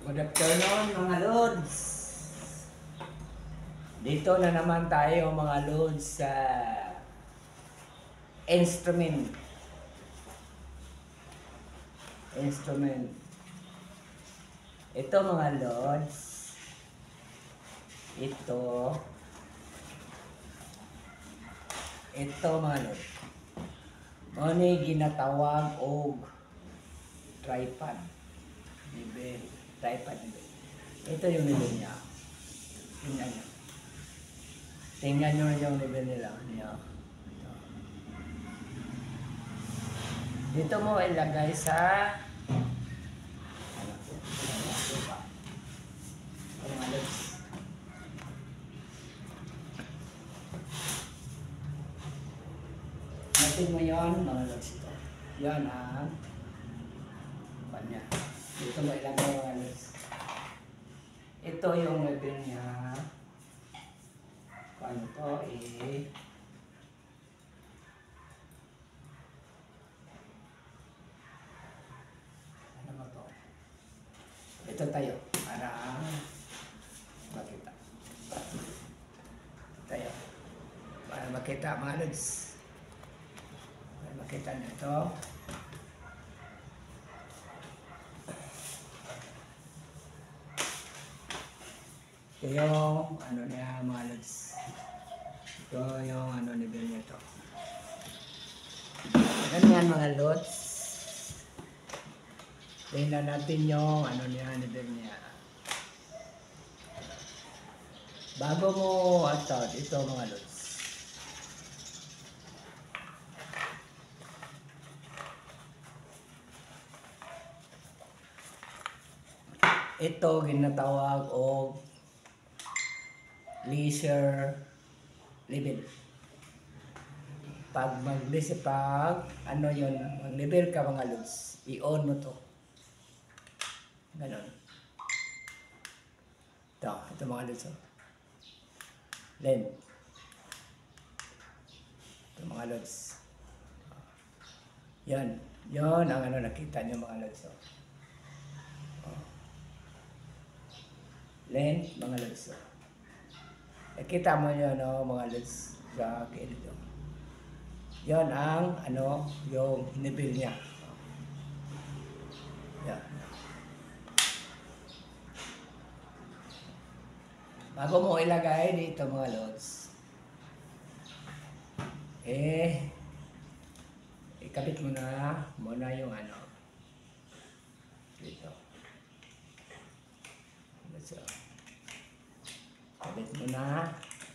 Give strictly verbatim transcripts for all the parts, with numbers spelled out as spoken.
Good afternoon mga Lods. Dito na naman tayo mga Lods sa instrument. Instrument. Ito mga Lods. Ito. Ito mga Lods. Ano ginatawag og tripod. Level. Tripod level. Ito yung level niya. Tingnan nyo. Tingnan nyo yung level nila. Niya. Dito mo ilagay sa natin mo yun mga lods ito. Yan ang kanya. Dito mo ilagay mga lods. Ito yung level niya. Paano to eh ano ba to? Ito tayo para makita. Tayo para makita mga lods. Para makita nyo ito. Ito yung ano niya mga lods. Ito yung ano level niya to. Ganyan mga lods. Tingnan natin yung ano niya level niya. Bago mo at ito mga lods. Ito ginatawag o laser level. Pag mag-level pag ano yun, mag-level ka mga lods, i-on mo to. Ganon. Ito, ito mga lods. Oh. Length. Ito mga lods. Yan. Yan ang ano nakita nyo mga lods. Oh. Oh. Length mga lods. Oh. Nakita mo yun no, mga lods sa kilid. Oh. Yan ang ano yung level niya. Yan. Bago mo ilagay dito mga lods, eh, ikabit mo na muna yung ano, dito. So, kabit mo na.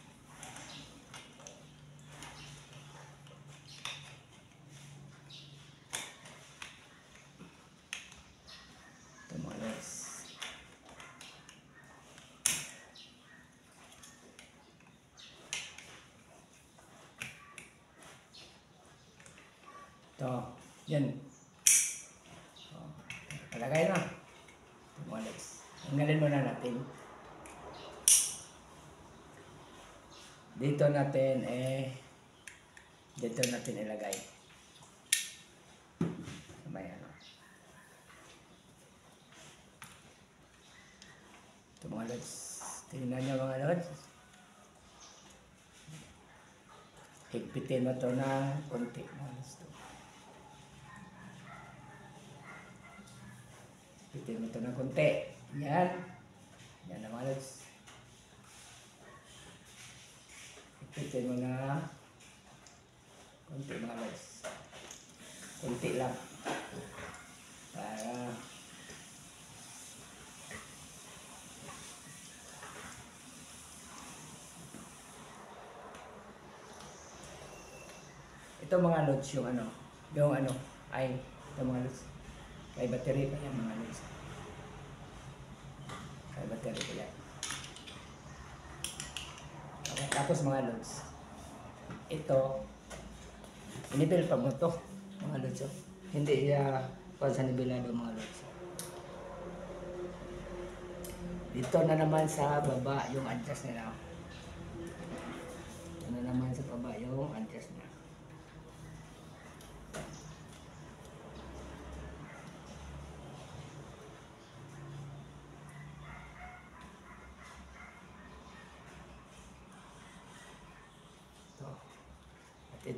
Ito mga lods. Ito, yan. Oh, palagay na. Ito mga lods. Tanggalin muna natin. Dito natin eh, dito natin ilagay. May ano. Ito mga lods. Tingnan nyo mga lods. Higpitin mo ito na konti. Higpitin mo ito na konti. Yan. Yan na mga lods. Higpitin mo na konti mga lods. Konti lang. Para ito mga lods yung ano, yung ano, ay, ito mga lods. Kay battery pa yan mga lods. Kay battery pa yan. Okay, tapos mga lods. Ito, inipil pa mo ito, mga lods. Oh. Hindi iya, kung sa nibilado mga lods. Dito na naman sa baba yung adjust nila. Ito na naman sa baba yung adjust nila.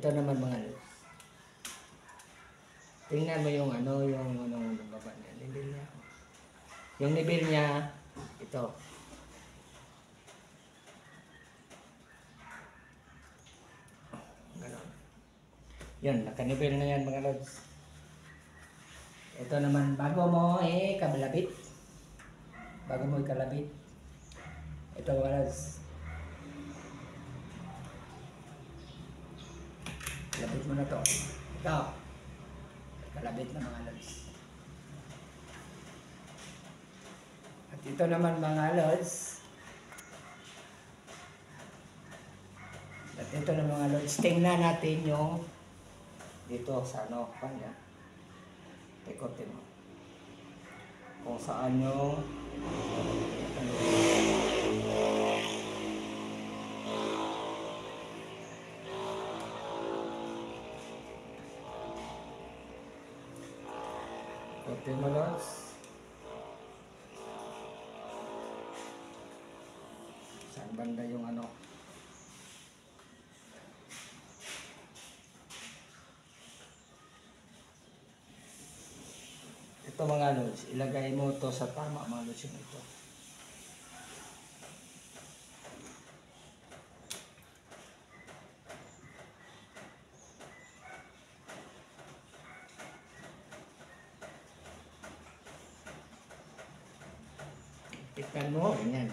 Ito naman mga lods. Tingnan mo yung ano, yung ano, yung baba niya, level niya. Yung level niya, ito. Ganon. Yun, naka-level na yan mga lods. Ito naman, bago mo eh, kabalabit. Bago mo ikalabit. Ito mga lods. Labit mo na to. Ito. Kalabit na mga lods. At ito naman mga lods. At ito na mga lods. Tingnan natin yung dito sa ano. Kanya. Ikotin mo. Kung saan yung ano. Ikotin mo lods. Saan banda yung ano. Ito mga lods, ilagay mo to sa tama mga lods yung ito. Tikman mo, ganyan.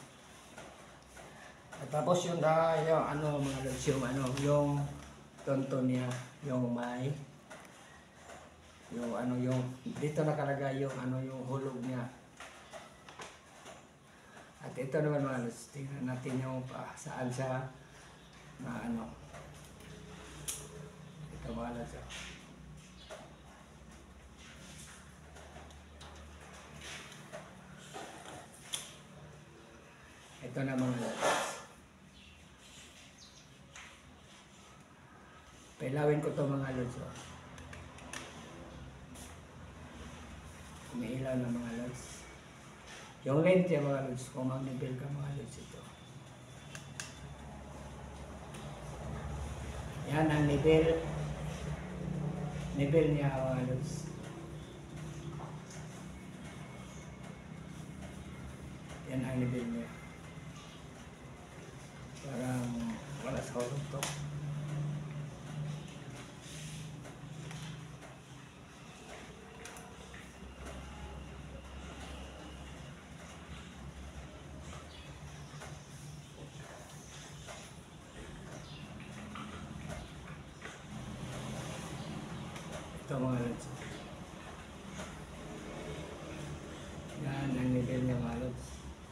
At tapos yung, uh, yung ano mga lods, yung ano, yung tonto niya, yung may yung ano yung dito nakalagay yung ano yung hulog niya. At ito naman mga lods, tingnan natin yung uh, saan siya na ano. Ito mga lods. Oh. Ito na mga lods. Pailawin ko to mga lods. Oh. Umiilaw na mga lods. Yung length yung mga lods, kung mag-level ka mga lods ito. Yan ang level. Level niya mga lods. Yan ang level niya. Parang wala sa hulog to. Ito mga lods. Yan ang level niya mga lods.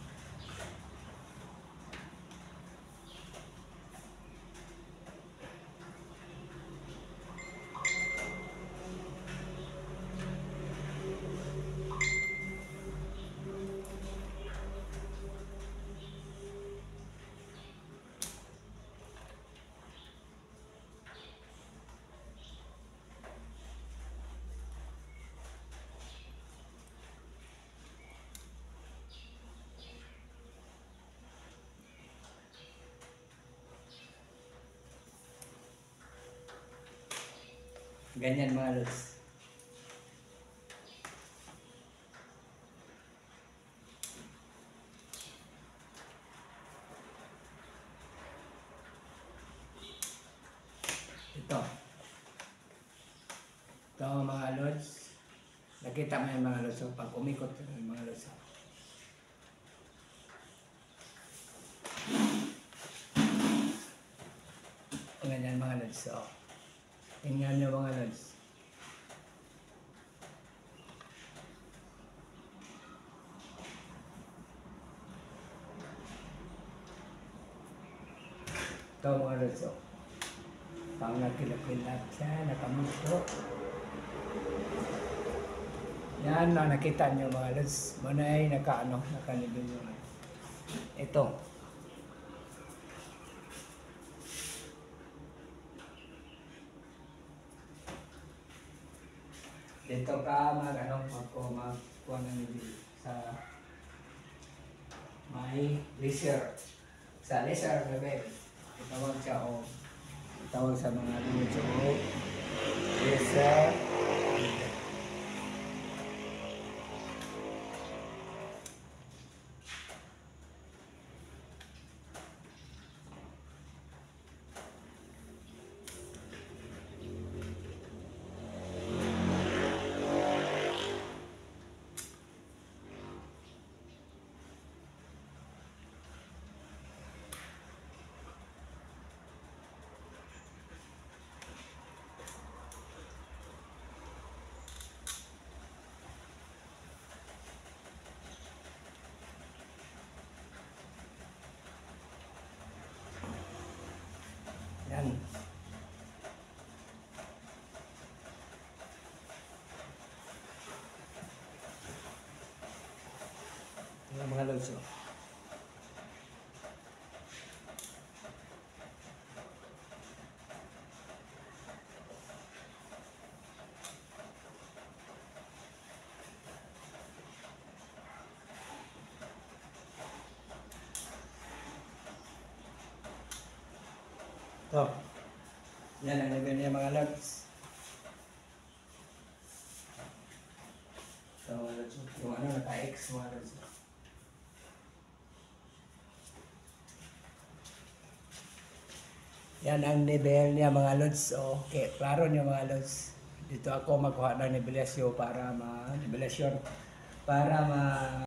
Ganyan mga lods. Ito. Ito mga lods. Nakita mo yung mga lods. So, pag umikot yung mga lods. Ganyan mga lods. So, tingnan nyo mga lods. Ito mga lods. So, pang nakilakilat siya, nakamusto. Yan na nakita nyo mga lods. Manay naka-ano, naka-level yung ito. Dito ka mag-ano, magko magkuha ng level sa may laser. Sa laser level. Itawag siya o tawag sa mga lucho o isa. Yan. Yan mga lods. Oh. Ito. Yan ang level niya mga lods. So, mga lods. Yung ano, naka-X mga lods. Yan ang level niya mga lods. Okay, klaro niyo mga lods. Dito ako magkuha ng nivelasyon para ma nivelasyon para ma